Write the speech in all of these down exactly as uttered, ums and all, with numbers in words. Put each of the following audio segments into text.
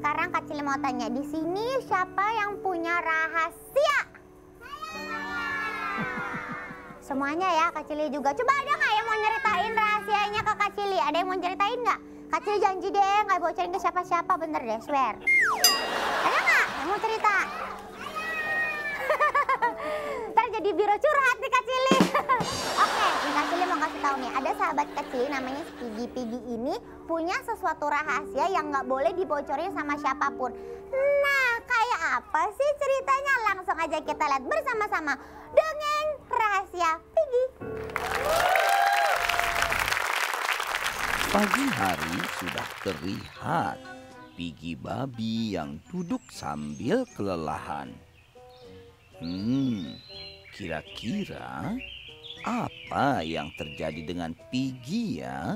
Sekarang Kak Cili mau tanya, di sini siapa yang punya rahasia? Semuanya ya, Kak Cili juga. Coba ada nggak yang mau nyeritain rahasianya ke Kak Cili? Ada yang mau ceritain nggak? Kak Cili janji deh nggak bocorin ke siapa-siapa, bener deh, swear. Ada nggak yang mau cerita? Ntar jadi biro curhat nih Kak Cili. Oke, nih Kak Cili mau kasih tahu nih, ada sahabat Kak Cili namanya Pigi. Pigi ini punya sesuatu rahasia yang nggak boleh dibocorin sama siapapun. Nah, kayak apa sih ceritanya? Langsung aja kita lihat bersama-sama. Dongeng rahasia Pigi. Pagi hari sudah terlihat Pigi babi yang duduk sambil kelelahan. Hmm, kira-kira apa yang terjadi dengan Pigi ya?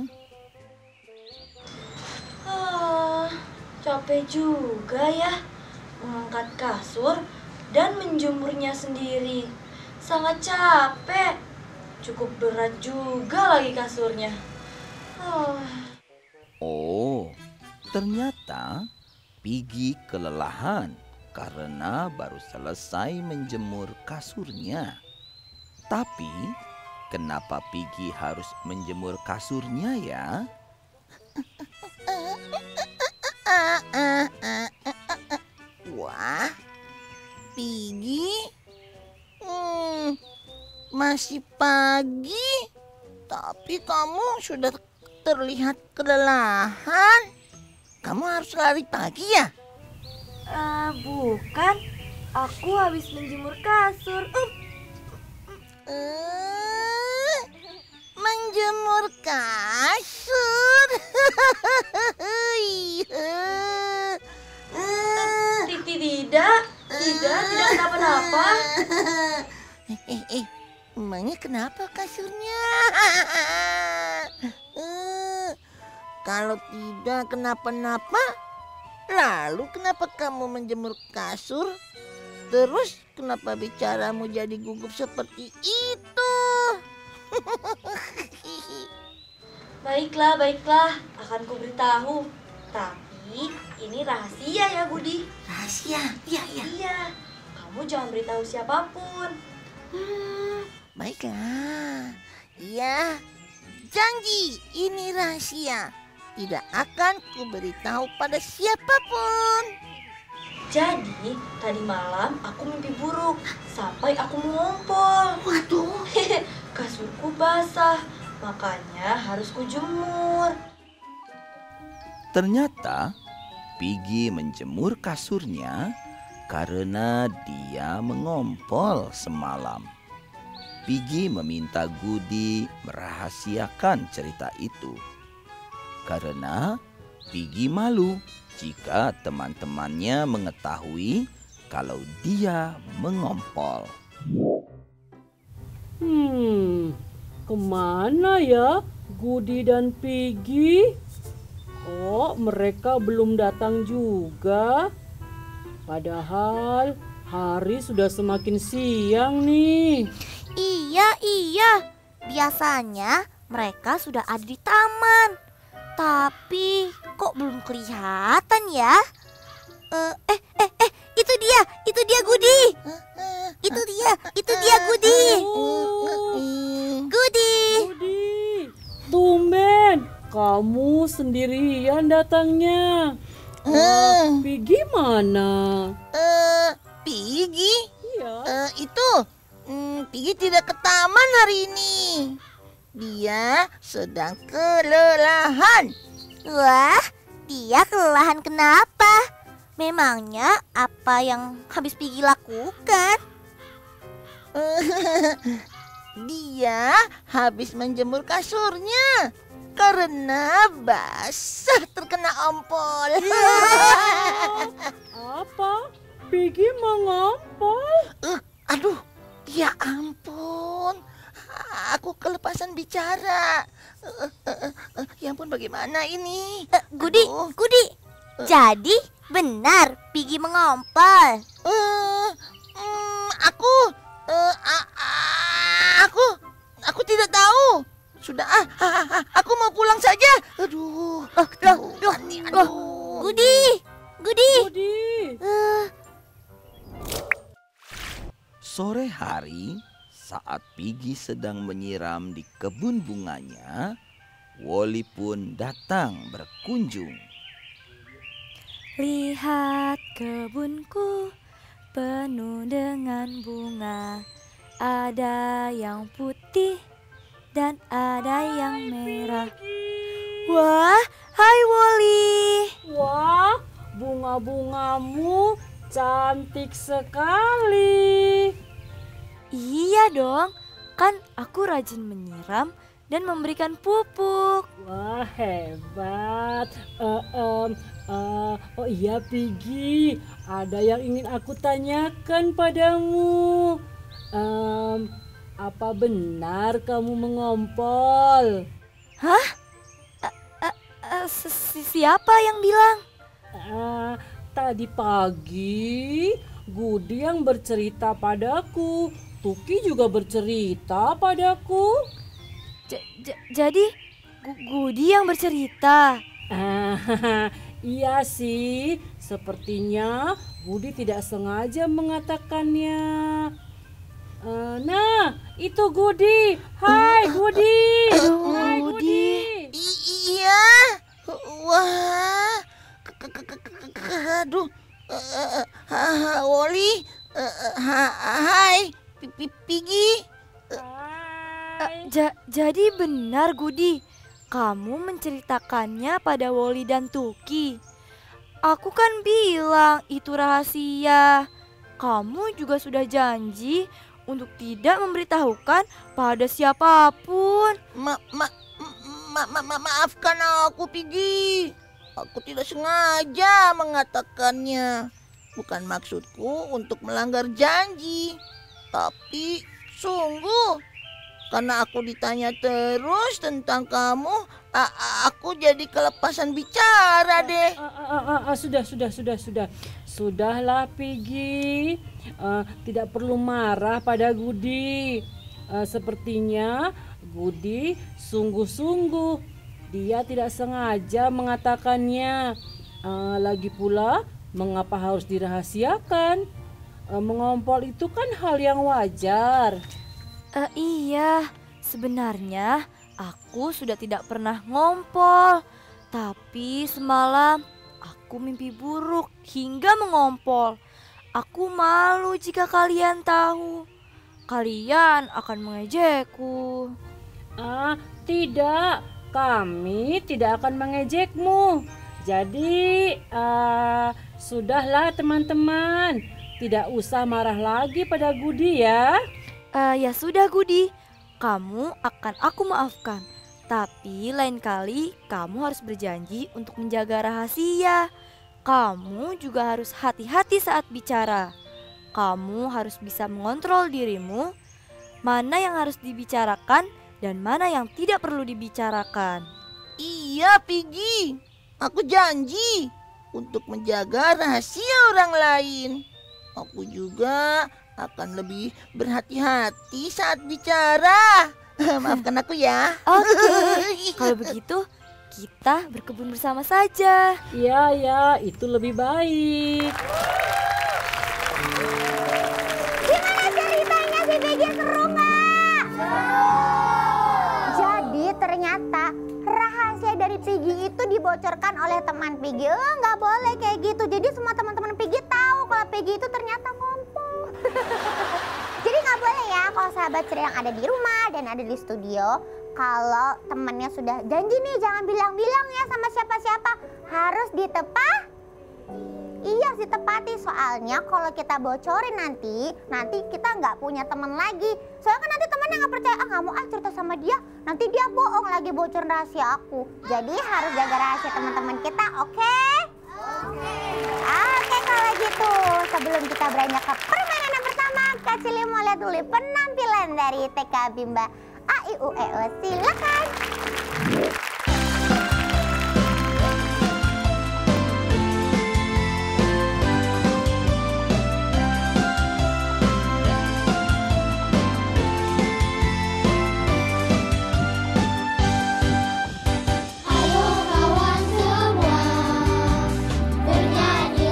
Ah, capek juga ya mengangkat kasur dan menjemurnya sendiri. Sangat capek. Cukup berat juga lagi kasurnya. Ah. Oh, ternyata Pigi kelelahan karena baru selesai menjemur kasurnya. Tapi, kenapa Pigi harus menjemur kasurnya ya? Wah, Pigi, hmm, masih pagi, tapi kamu sudah terlihat kelelahan. Kamu harus lari pagi ya? Uh, bukan, aku habis menjemur kasur. Uh. Uh, menjemur kasur. Tidak, tidak, tidak kenapa-napa. Eh, eh, eh, emangnya kenapa kasurnya? Uh, kalau tidak kenapa-napa, lalu kenapa kamu menjemur kasur? Terus kenapa bicaramu jadi gugup seperti itu? Baiklah, baiklah, akan kuberitahu. Tapi ini rahasia ya Budi. Rahasia? Iya, iya. Iya, kamu jangan beritahu siapapun. Hmm, baiklah. Iya, janji ini rahasia. Tidak akan kuberitahu pada siapapun. Jadi, tadi malam aku mimpi buruk sampai aku mengompol. Waduh. Kasurku basah, makanya harus kujemur. Ternyata Pigi menjemur kasurnya karena dia mengompol semalam. Pigi meminta Gudi merahasiakan cerita itu. Karena Pigi malu jika teman-temannya mengetahui kalau dia mengompol. Hmm, kemana ya Gudi dan Pigi? Kok mereka belum datang juga? Padahal hari sudah semakin siang nih. Iya, iya. Biasanya mereka sudah ada di taman. Tapi kok belum kelihatan ya? Uh, eh, eh, eh, itu dia, itu dia Gudi. Itu dia, itu dia Gudi. Oh, Gudi. Gudi, tumben kamu sendirian datangnya. Uh, Pigi mana? uh, Pigi? Iya. Uh, itu, hmm, Pigi tidak ke taman hari ini. Dia sedang kelelahan. Wah, dia kelelahan kenapa? Memangnya apa yang habis Pigi lakukan? Dia habis menjemur kasurnya karena basah terkena ompol. Apa? Pigi mengompol? Uh, aduh, ya ampun. Aku kelepasan bicara. Uh, uh, uh, uh, ya ampun, bagaimana ini? Uh, Gudi, Aduh. Gudi. Jadi benar Pigi mengompol. Uh, um, aku, uh, a- a- aku, aku tidak tahu. Sudah, ah, ah, ah, aku mau pulang saja. Aduh, Loh, loh, loh, Ani, loh, Gudi, Gudi. Gudi. Eh, Sore hari, saat Piggy sedang menyiram di kebun bunganya, Woli pun datang berkunjung. Lihat kebunku penuh dengan bunga. Ada yang putih dan ada yang merah. Wah, hai Woli. Wah, bunga-bungamu cantik sekali. Iya dong, kan aku rajin menyiram dan memberikan pupuk. Wah, hebat. Eh, em, eh, oh iya Piggy, ada yang ingin aku tanyakan padamu. Em, apa benar kamu mengompol? Hah? Eh, eh, eh, si- siapa yang bilang? Ah, tadi pagi Gudi yang bercerita padaku. Tuki juga bercerita padaku. J- j- jadi Gu- Gudi yang bercerita. Ah, iya sih, sepertinya Gudi tidak sengaja mengatakannya. Eh, nah, itu Gudi. Hai Gudi. Aduh, Hai Gudi. I- iya. Wah. K- k- k- k- k- Aduh. Eh, eh, ha- Woli. Eh, eh, ha- Hai. Pi- Pi- Piggy. Hai. Ja- jadi benar Gudi, kamu menceritakannya pada Woli dan Tuki. Aku kan bilang itu rahasia. Kamu juga sudah janji untuk tidak memberitahukan pada siapapun. Ma, ma, ma, ma, ma, maafkan aku, Piggy. Aku tidak sengaja mengatakannya. Bukan maksudku untuk melanggar janji. Tapi sungguh, karena aku ditanya terus tentang kamu, a- a- aku jadi kelepasan bicara deh. Ah, ah, ah, ah, sudah, sudah, sudah, sudah. Sudahlah Piggy. Eh, tidak perlu marah pada Gudi. Eh, sepertinya Gudi sungguh-sungguh. Dia tidak sengaja mengatakannya. Eh, lagi pula, mengapa harus dirahasiakan? Eh, mengompol itu kan hal yang wajar. Eh, iya, sebenarnya aku sudah tidak pernah ngompol. Tapi semalam aku mimpi buruk hingga mengompol. Aku malu jika kalian tahu. Kalian akan mengejekku. Ah, tidak. Kami tidak akan mengejekmu. Jadi, ah, sudahlah teman-teman. Tidak usah marah lagi pada Gudi ya. Eh, ya sudah Gudi, kamu akan aku maafkan. Tapi lain kali kamu harus berjanji untuk menjaga rahasia. Kamu juga harus hati-hati saat bicara. Kamu harus bisa mengontrol dirimu, mana yang harus dibicarakan dan mana yang tidak perlu dibicarakan. Iya, Piggy. Aku janji untuk menjaga rahasia orang lain. Aku juga akan lebih berhati-hati saat bicara. Maafkan aku ya. Oke, kalau begitu kita berkebun bersama saja. Iya, ya, itu lebih baik. Gimana ceritanya si Piggy, seru nggak? Jadi ternyata rahasia dari Piggy itu dibocorkan oleh teman Piggy. Eh, nggak boleh kayak gitu. Jadi semua teman-teman Piggy tahu kalau Piggy itu ternyata ngompol. Jadi nggak boleh ya kalau sahabat ceria yang ada di rumah dan ada di studio. Kalau temannya sudah janji nih jangan bilang-bilang ya sama siapa-siapa. Harus ditepah. Iya sih tepati, soalnya kalau kita bocorin nanti, nanti kita nggak punya teman lagi. Soalnya kan nanti temannya nggak percaya, ah nggak mau ah cerita sama dia, nanti dia bohong lagi bocorin rahasia aku. Jadi harus jaga rahasia teman-teman kita, oke? Oke. Oke kalau gitu, sebelum kita beranjak ke permainan yang pertama, Kak Cili mau lihat dulu penampilan dari T K Bimba A I U E O, silakan. Ayo kawan semua bernyanyi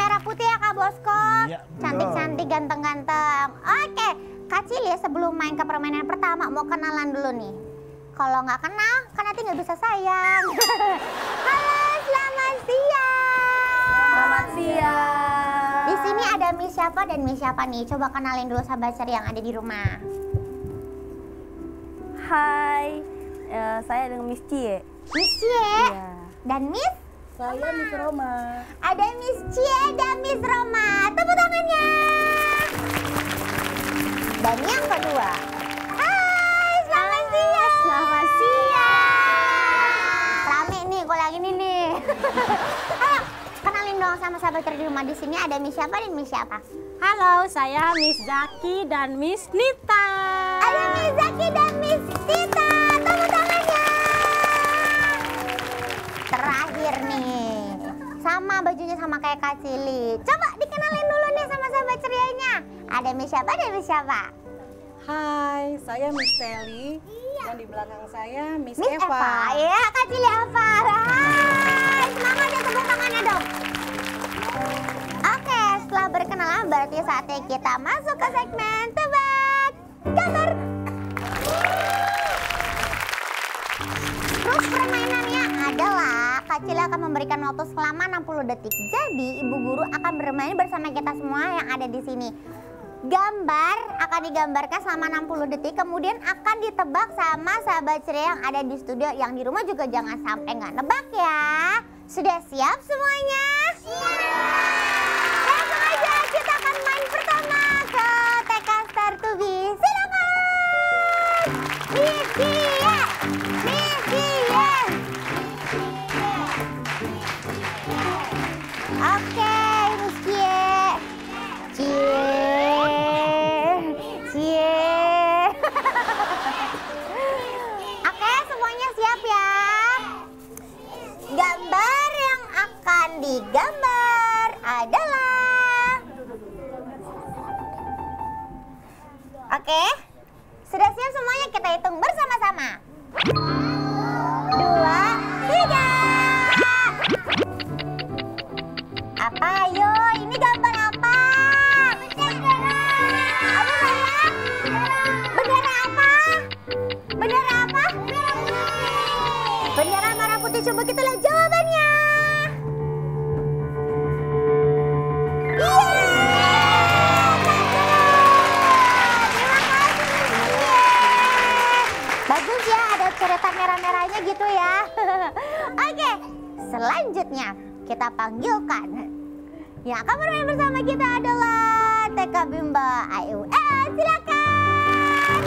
merah putih ya Kak Bosko. Iya, Cantik-cantik, ganteng-ganteng. Oke, Kak Cili sebelum main ke permainan pertama mau kenalan dulu nih. Kalau nggak kenal, kan nanti nggak bisa sayang. Halo, selamat siang. Selamat siang. Di sini ada Miss siapa dan Miss siapa nih? Coba kenalin dulu sahabat Ceri yang ada di rumah. Hai, eh, saya dengan Miss Cie. Miss Cie Iya. dan Miss? Saya Miss Roma. Ada Miss Cie dan Miss Roma. Tepuk tangannya. Dan yang kedua. Hai, selamat siang. Selamat siang. Rame nih, gue lagi nih nih. Ayo, kenalin dong sama sahabat Ceri di rumah. Di sini ada Miss siapa dan Miss siapa? Halo, saya Miss Zaki dan Miss Nita. Ada Miss Zaki dan Miss Tita. Tepuk tangannya. Terakhir nih, sama bajunya sama kayak Kak Cili. Coba dikenalin dulu nih sama sahabat cerianya. Ada Miss siapa dan Miss siapa? Hai, saya Miss Teli. Dan di belakang saya Miss, Miss Eva. Ya, Kak Cili Eva. Hai, semangat ya, tepuk tangannya dong. Oke, setelah berkenalan berarti saatnya kita masuk ke segmen tebak gambar. Terus permainannya adalah Kak Cili akan memberikan waktu selama enam puluh detik. Jadi ibu guru akan bermain bersama kita semua yang ada di sini. Gambar akan digambarkan selama enam puluh detik, kemudian akan ditebak sama sahabat ceria yang ada di studio. Yang di rumah juga jangan sampai nggak nebak ya. Sudah siap semuanya? Siap! Langsung aja kita akan main pertama ke T K Star to Be. Silakan! Miss Cie! Miss Cie! Oke, Miss Cie. Cie. Cie. Oke, semuanya siap ya? Gambar yang akan digambar adalah... Oke, sudah siap semuanya? Kita hitung bersama-sama. Dua, tiga. Apa ayo? Ini gambar apa? Apa sayang? Bendera apa? Bendera apa? Bendera merah putih. Coba kita lihat jawabannya. Iya! Terima kasih, Miss Cie. Bagus ya, ada coretan merah-merahnya gitu ya. Oke, selanjutnya kita panggilkan. Yang akan bermain bersama kita adalah T K Bimba A E U E O. Silakan.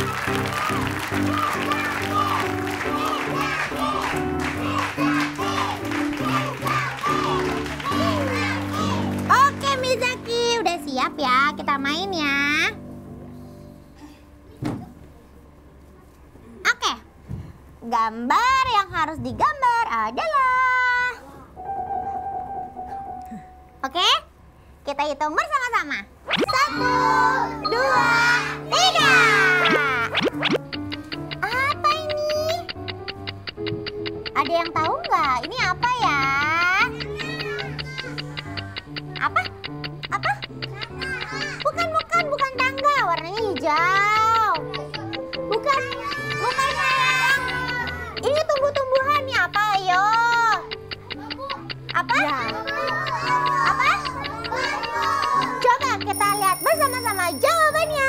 Oke, Miss Zaki, udah siap ya? Kita main ya. Oke, gambar yang harus digambar adalah... Oke, kita hitung bersama-sama. Satu, dua, tiga. Apa ini? Ada yang tahu nggak? Ini apa ya? Apa? Apa? Bukan, bukan, bukan tangga. Warnanya hijau. Bukan, bukan sayang. Ini tumbuh-tumbuhan nih. Apa ayo? Apa? Ya. Apa? Coba kita lihat bersama-sama jawabannya.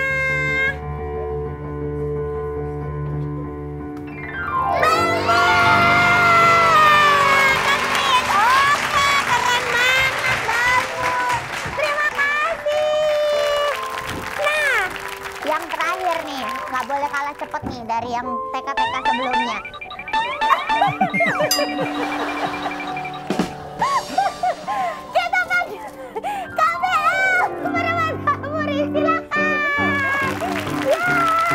Benar! Cantik! Oke, keren banget, bagus. Terima kasih. Nah, yang terakhir nih, nggak boleh kalah cepet nih dari yang T K T K sebelumnya. Kita panggil K B L Pereman Samuri, silakan. Ya.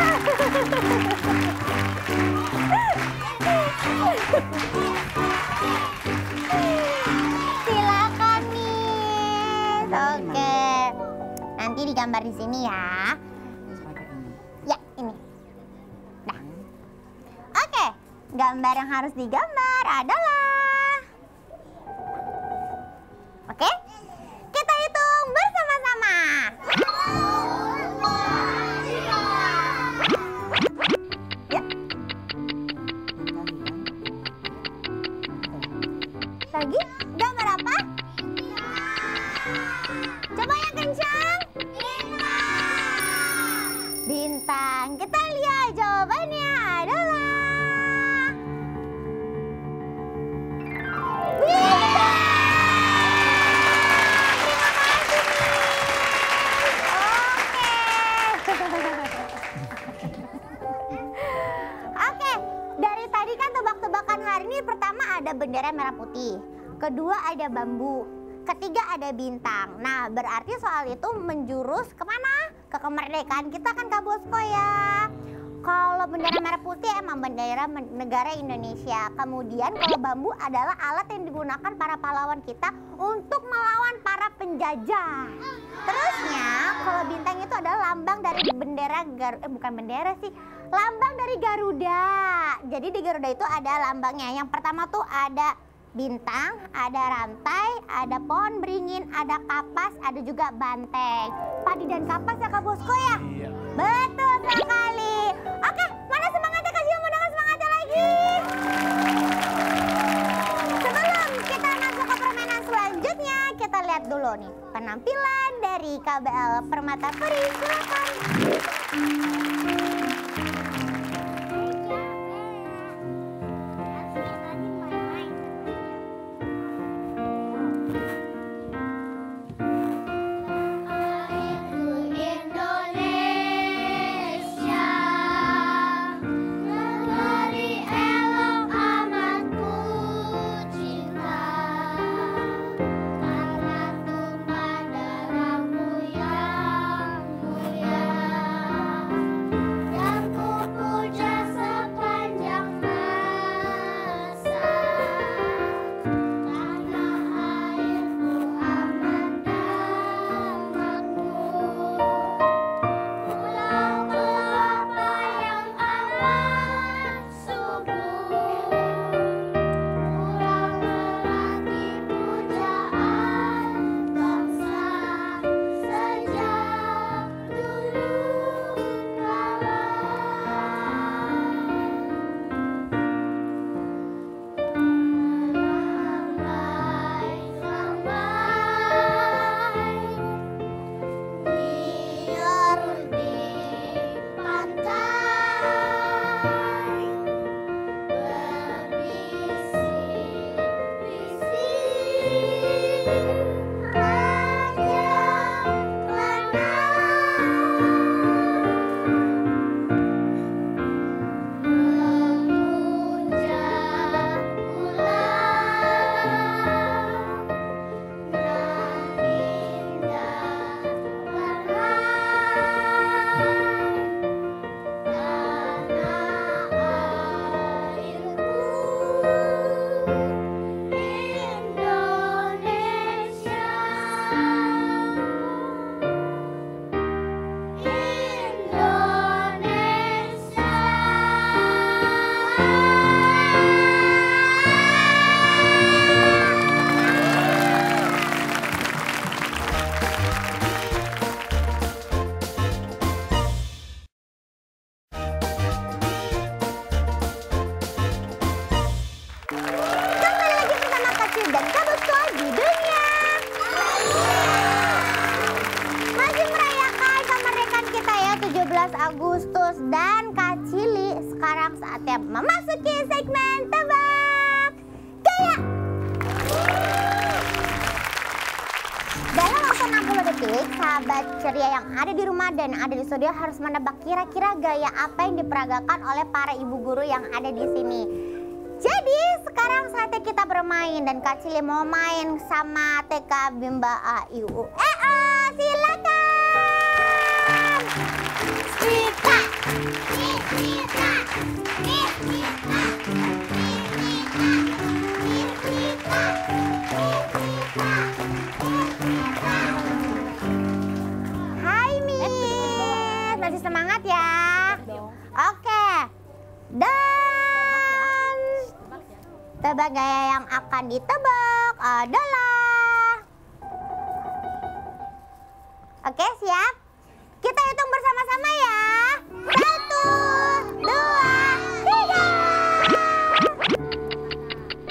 Silakan nih. Oke. Nanti digambar di sini ya. Ya, ini. Nah. Oke, gambar yang harus digambar adalah... Oke, yang kencang? Bintang. Bintang. Kita lihat jawabannya adalah bintang. Oke, dari tadi kan tebak-tebakan hari ini pertama ada bendera merah putih, kedua ada bambu, ketiga ada bintang. Nah, berarti soal itu menjurus kemana? Ke kemerdekaan kita kan Kak Bosco ya. Kalau bendera merah putih emang bendera negara Indonesia. Kemudian kalau bambu adalah alat yang digunakan para pahlawan kita untuk melawan para penjajah. Terusnya kalau bintang itu adalah lambang dari bendera Gar eh bukan bendera sih, lambang dari Garuda. Jadi di Garuda itu ada lambangnya. Yang pertama tuh ada bintang, ada rantai, ada pohon beringin, ada kapas, ada juga banteng. Padi dan kapas ya Kak Bosco ya? Iya. Betul sekali. Oke, mana semangatnya Kak Zio? Mau dengar semangatnya lagi? Sebelum kita masuk ke permainan selanjutnya, kita lihat dulu nih penampilan dari K B L Permata Puri. Silakan. Agustus dan Kak Cili, sekarang saatnya memasuki segmen tebak gaya. Dalam waktu enam puluh detik, sahabat ceria yang ada di rumah dan yang ada di studio harus menebak kira-kira gaya apa yang diperagakan oleh para ibu guru yang ada di sini. Jadi sekarang saatnya kita bermain dan Kak Cili mau main sama T K Bimba A I U E O. Silakan. Cita, cita, Hai Miss, masih semangat ya? Oke, dan tebak gaya yang akan ditebak adalah, oke siap? Kita hitung bersama-sama ya. Satu, dua, tiga.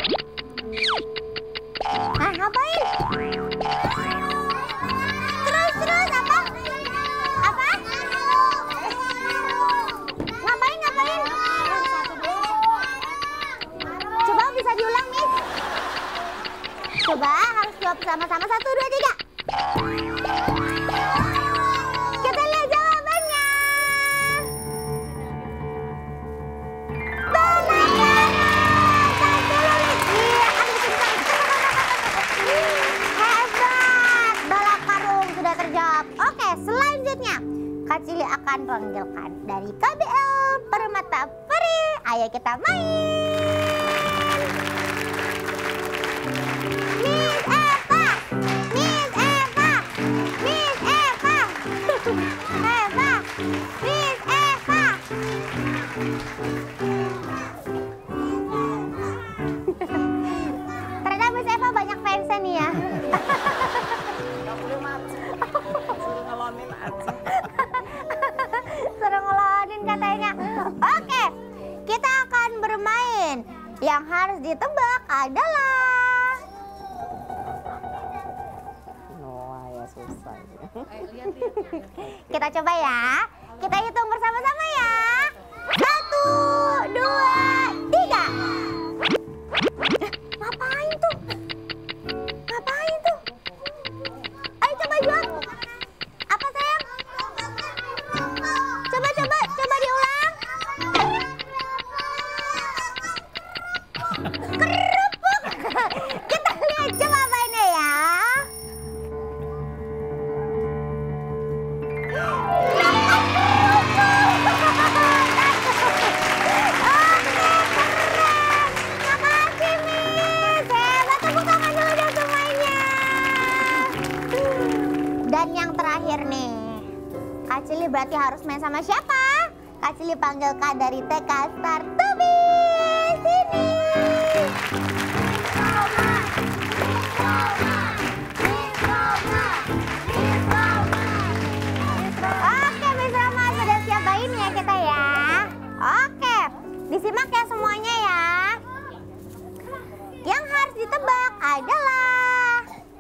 Nah, ngapain? Terus selanjutnya Kak Cili akan panggilkan dari K B L Permata Peri. Ayo kita main. Miss Eva, Miss Eva, Miss Eva, Eva, Miss Eva. Ternyata Miss Eva banyak fansnya nih ya. Suruh ngelonin katanya. Oke, kita akan bermain. Yang harus ditebak adalah Wah, ya susah. kita coba ya. Kita hitung bersama-sama ya. Satu, dua, tiga. Eh, ngapain tuh? Ngapain tuh? Ayo coba jawab. Apa sayang? Coba coba coba diulang. Kerupuk. Kita lihat jawabannya ya. Dan yang terakhir nih, Kak Cili berarti harus main sama siapa? Kak Cili panggil Kak dari T K Start Tubi. Sini. Oke, Miss Roma sudah siap main ya kita ya. Oke, disimak ya semuanya ya. Yang harus ditebak adalah,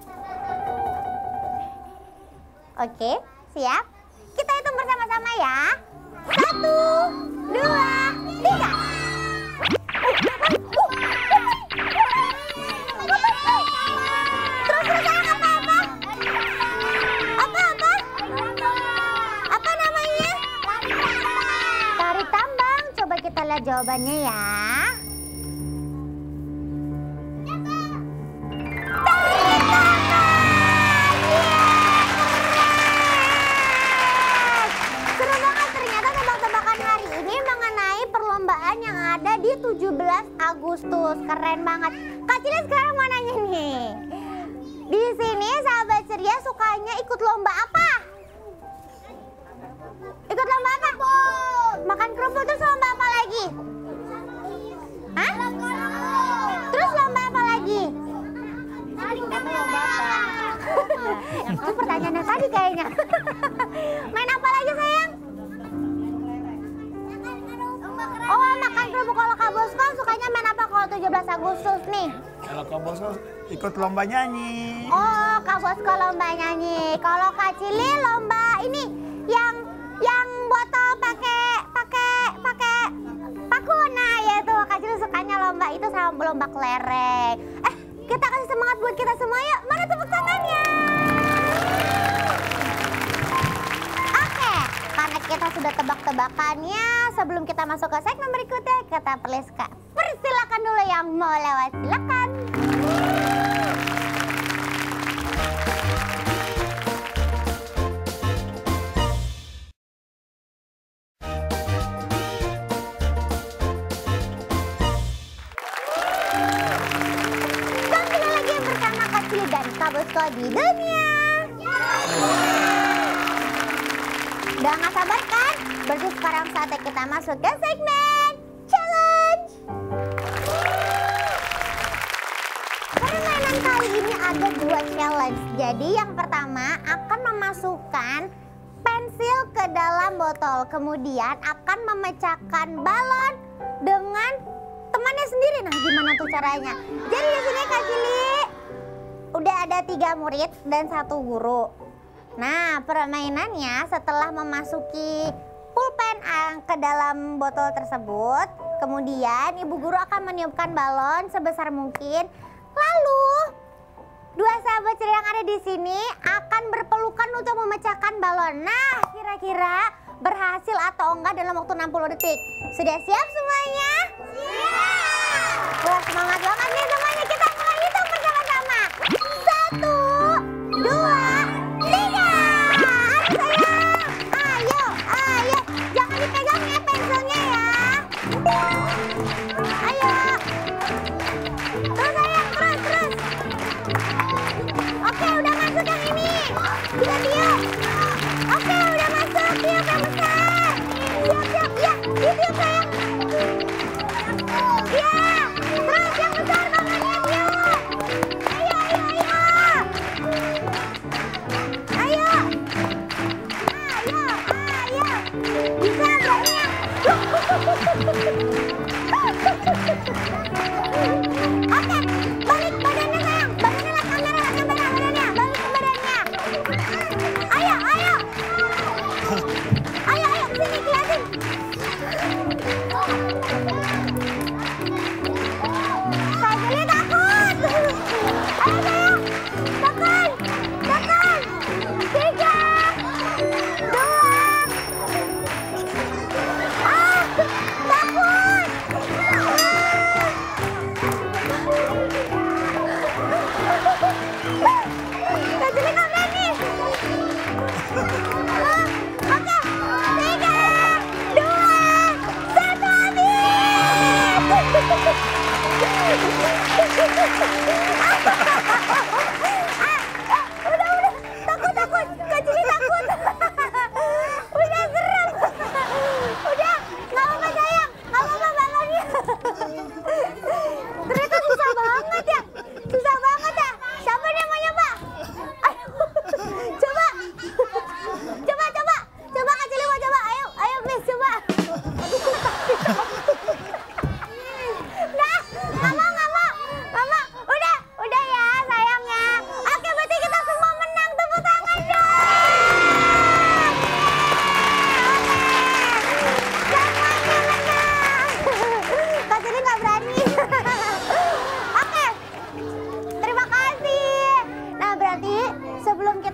oke, siap? Kita hitung bersama-sama ya. Satu, dua, tiga. Terus terus sayang apa-apa? Apa-apa? Apa namanya? Tari tambang. Coba kita lihat jawabannya ya. tujuh belas Agustus, keren banget. Kak Cili sekarang mau nanya nih. Di sini sahabat ceria sukanya ikut lomba apa? Ikut lomba apa? Makan kerupuk, terus lomba apa lagi? Hah? Terus lomba apa lagi? Itu pertanyaannya tadi kayaknya. Main apa lagi sayang? Oh, makan kerupuk. Kalau Kak Bosco sukanya main apa kalau tujuh belas Agustus nih? Kalau Kak Bosco ikut lomba nyanyi. Oh, Kak Bosco lomba nyanyi. Kalau Kak Cili lomba ini yang yang botol pakai pakai pakai paku. Nah, yaitu Kak Cili sukanya lomba itu sama lomba kelereng. Eh, kita kasih semangat buat kita semua yuk. Mana tepuk tangannya? Oke, karena kita sudah tebak-tebakannya, sebelum kita masuk ke segmen berikutnya, kita perlihatkan. Persilakan dulu yang mau lewat, silakan. Kembali lagi bersama Kak Cili dan Kak Bosco di dunia. Udah gak sabar kan? Berarti sekarang saatnya kita masuk ke segmen challenge. Permainan kali ini ada dua challenge. Jadi yang pertama akan memasukkan pensil ke dalam botol. Kemudian akan memecahkan balon dengan temannya sendiri. Nah, gimana tuh caranya? Jadi di sini Kak Cili udah ada tiga murid dan satu guru. Nah, permainannya setelah memasuki pulpen ke dalam botol tersebut, kemudian ibu guru akan meniupkan balon sebesar mungkin. Lalu, dua sahabat ceria yang ada di sini akan berpelukan untuk memecahkan balon. Nah, kira-kira berhasil atau enggak dalam waktu enam puluh detik. Sudah siap semuanya? Siap! Wah, semangat banget nih semuanya. Kita mulai hitung bersama-sama. Satu, dua, tiga. Ayo sayang.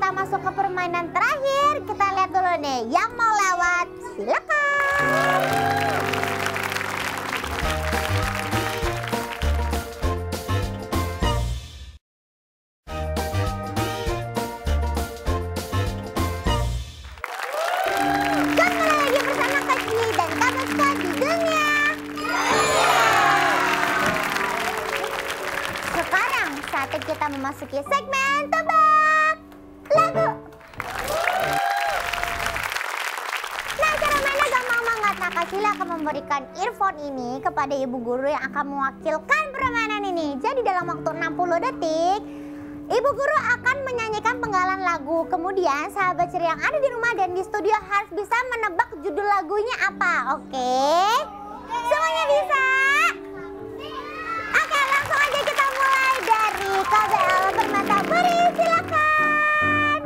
kita masuk ke permainan terakhir. Kita lihat dulu nih, yang mau lewat silakan. Kembali lagi bersama Kak Cili dan Kak Bosko di dunia. Sekarang saatnya kita memasuki segmen tebak lagu. Nah, cara mainnya gampang banget. Nah, Kak Cili akan memberikan earphone ini kepada ibu guru yang akan mewakilkan permainan ini. Jadi dalam waktu enam puluh detik, ibu guru akan menyanyikan penggalan lagu. Kemudian sahabat ceria yang ada di rumah dan di studio harus bisa menebak judul lagunya apa. Oke? Semuanya bisa? Oke, langsung aja kita mulai dari K B L Permata Puri. Silakan.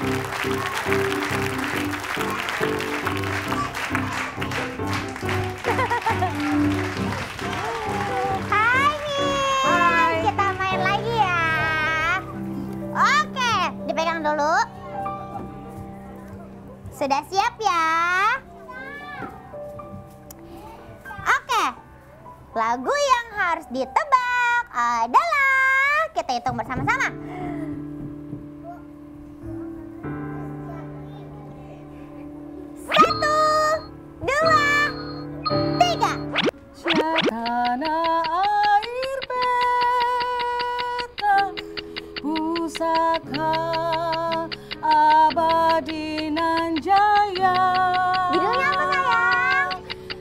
Hai Miss, kita main lagi ya. Oke, dipegang dulu. Sudah siap ya? Oke, lagu yang harus ditebak adalah, kita hitung bersama-sama. Satu, dua, tiga. Tanah air beta, pusaka abadi nan jaya. Judulnya apa sayang?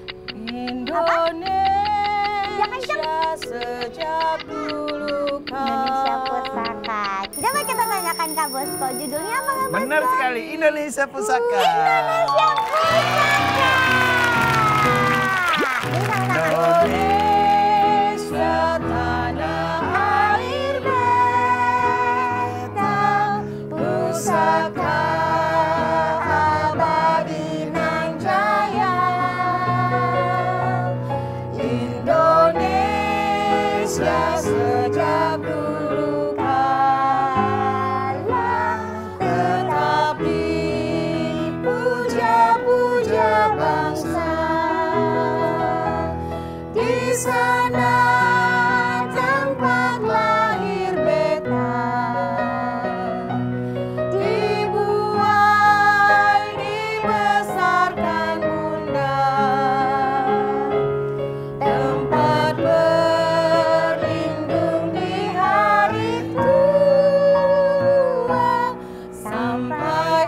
Indonesia sejak dulu Indonesia kala. Pusaka. Coba kita tanyakan Kak Bosko, judulnya apa Kak Bosko? Benar sekali, Indonesia Pusaka. Indonesia Pusaka. Ini sama-sama. Indonesia tanah air beta, pusaka abadi nan jaya. Indonesia sejak dulu kala tetap dipuja-puja bangsa. Di sana tempat lahir beta, dibuai dibesarkan bunda, tempat berlindung di hari tua, sampai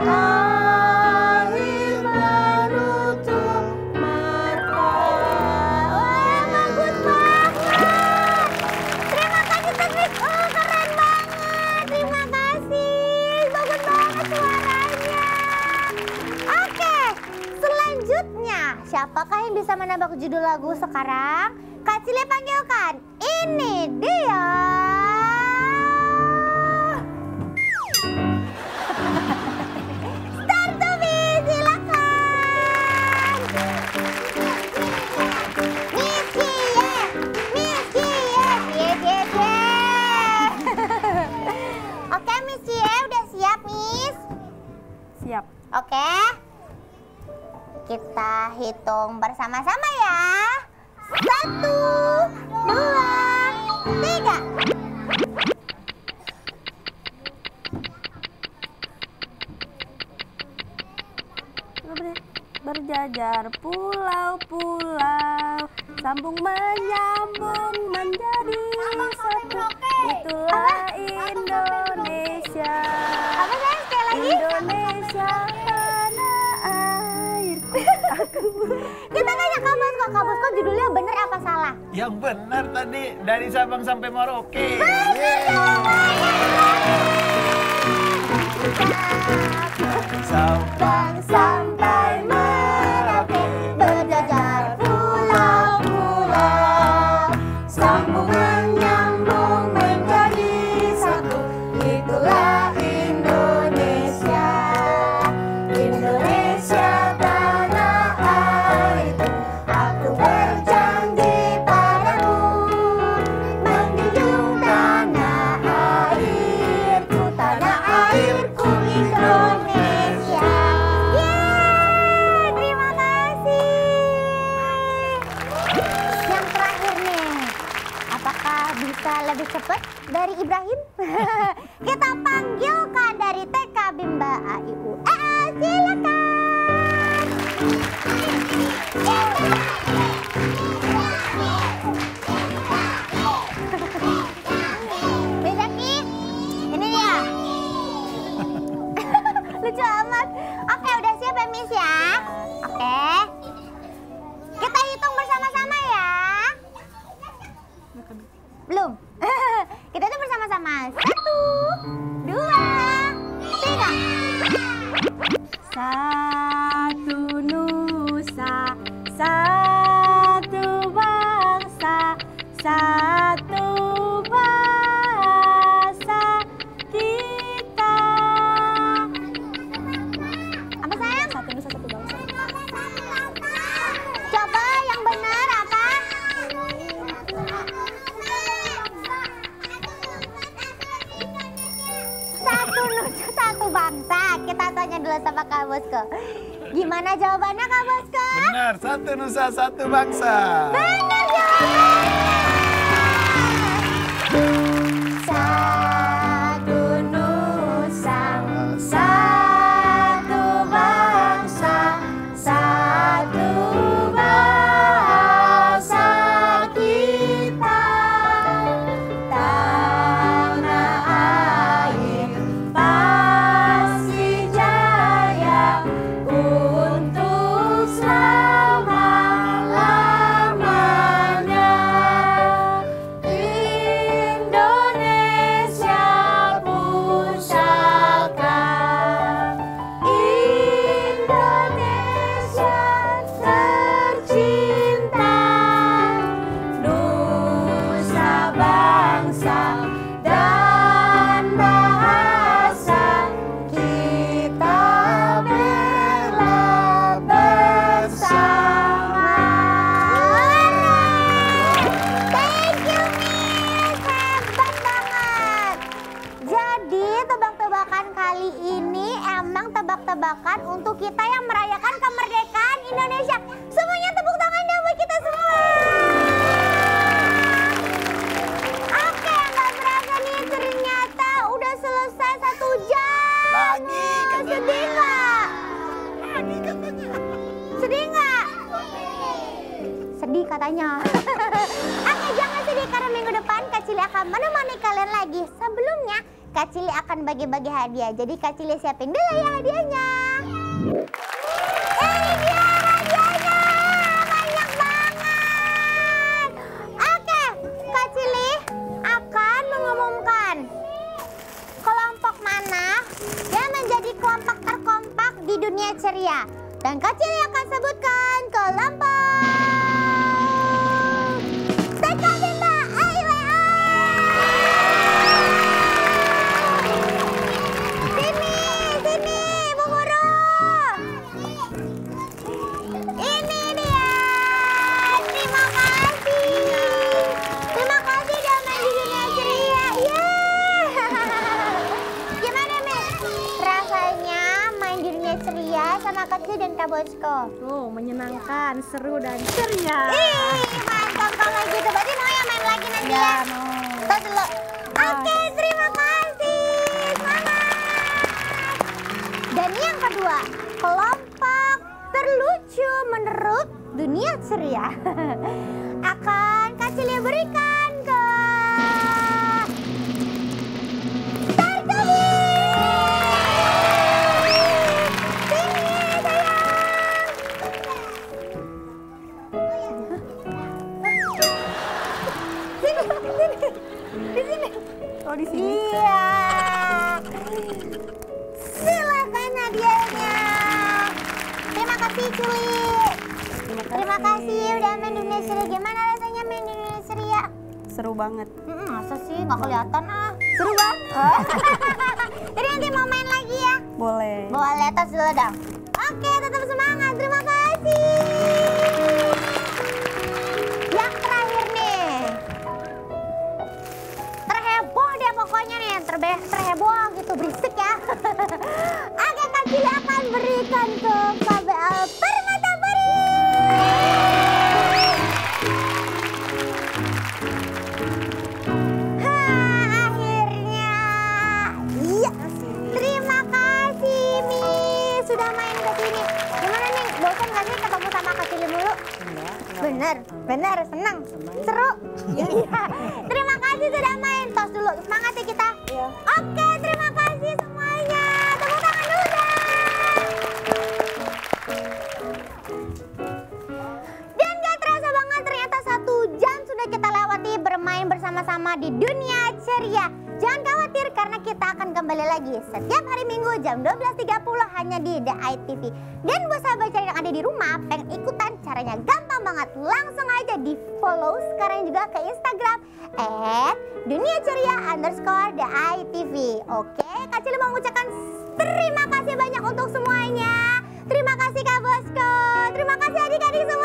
akhir menutup mata. Wah, bagus banget. Terima kasih teknik. Oh, keren banget. Terima kasih. Bagus banget suaranya. Oke, selanjutnya siapakah yang bisa menebak judul lagu sekarang? Kak Cili panggilkan. Ini dia. Start to be, silakan. Miss Cie, Miss Cie, Cie, Cie, Cie. Oke, Miss Cie, udah siap, Miss? Siap. Oke. Kita hitung bersama-sama ya. Satu, dua, tiga. Berjajar pulau-pulau, sambung menyambung menjadi satu. Itulah Indonesia. Apa sayang, sekali lagi? Indonesia tanah airku. Kita tanya Kak Bosko, Kak Bosko judulnya bener apa salah? Yang benar tadi, dari Sabang sampai Merauke. Sabang sampai Merauke, berjajar pulau-pulau, sambung menyambung menjadi satu. Itulah Indonesia, Indonesia tanah airku. Aku berjanji padamu, menjunjung tanah airku, tanah airku. Indonesia. Yeay, terima kasih. Yang terakhir nih, apakah bisa lebih cepat dari Ibrahim? Kita panggilkan dari T K Bimba A I U E A, silakan. Bezaki, ini dia. Lucu amat. Oke, udah siap ya Miss ya? Oke. Kita hitung bersama-sama ya. Belum. Kita hitung bersama-sama. Satu, dua, tiga. Satu nusa, satu bangsa, satu bahasa kita. Apa sayang? Satu nusa, satu bangsa. Coba yang benar apa? Satu nusa satu bangsa. Kita tanya dulu sama Kak Bosco. Gimana jawabannya Kak Bosco? Benar, satu nusa satu bangsa. Benar jawabannya. Satu nusa, satu bangsa, satu bahasa kita. Tanah air pasti jaya untuk selama-lamanya. Indonesia pusaka, Indonesia tercinta, nusa bangsa dan bahasa kita bela bersama. Thank you Miss, hebat banget. Jadi tebak-tebakan kali ini emang tebak-tebakan untuk kita yang merayakan kemerdekaan Indonesia. Semuanya tepuk tangan dong buat kita semua. Oke, nggak berasa nih ternyata udah selesai satu jam. Lagi katanya. Sedih nggak? Lagi katanya. Sedih nggak? Sedih katanya. Oke, jangan sedih karena minggu depan Kak Cili akan menemani kalian lagi. Sebelumnya Kak Cili akan bagi-bagi hadiah. Jadi Kak Cili siapin dulu ya hadiahnya. Ini dia hadiahnya. Banyak banget. Oke, Kak Cili akan mengumumkan kelompok mana yang menjadi kelompok terkompak di dunia ceria. Dan Kak Cili akan sebutkan kelompok T K Bimba A I U E A. Sini, sini Bu Guru. Ini dia. Terima kasih. Terima kasih udah main di dunia ceria. Yeay. Gimana Miss? Rasanya main di dunia ceria sama Kak Cili dan Kak Bosco? Oh, menyenangkan, seru dan ceria. Ih, mantap kalau gitu. Berarti mau ya main lagi nanti ya? Ya, mau. Tos dulu. Oke, terima kasih. Semangat. Dan yang kedua, kelompok terlucu menurut dunia ceria akan Kak Cili berikan ke Tarkabi. Sini sayang. Sini, sini. Di sini. Oh, di sini. Iya. Silakan hadiahnya. Terima kasih Cili. Terima kasih. Terima kasih udah main dunia ceria. Gimana rasanya main di dunia ceria? Seru banget. Hmm, masa sih nggak kelihatan ah. Seru banget. Jadi nanti mau main lagi ya? Boleh. Boleh, tos dulu dong. Oke, tetap semangat. Terima kasih. Yang terakhir nih. Terheboh deh pokoknya nih. Terbe terheboh gitu, berisik ya. sudah main ke sini. Gimana nih, bosan gak sih ketemu sama Kak Cili mulu? Enggak, enggak. Bener, bener, senang, seru. Iya. Terima kasih sudah main. Tos dulu, semangat ya kita. Iya. Oke, terima kasih semuanya. Tepuk tangan dulu dong. Dan gak terasa banget, ternyata satu jam sudah kita lewati bermain bersama-sama di Dunia Ceria. Jangan khawatir karena kita akan kembali lagi setiap hari Minggu jam dua belas tiga puluh hanya di The Eye T V. Dan buat sahabat Ceria yang ada di rumah pengen ikutan, caranya gampang banget. Langsung aja di follow sekarang juga ke Instagram at Dunia Ceria underscore The Eye T V. Oke, Kak Cili mau mengucapkan terima kasih banyak untuk semuanya. Terima kasih Kak Bosco. Terima kasih adik-adik semua.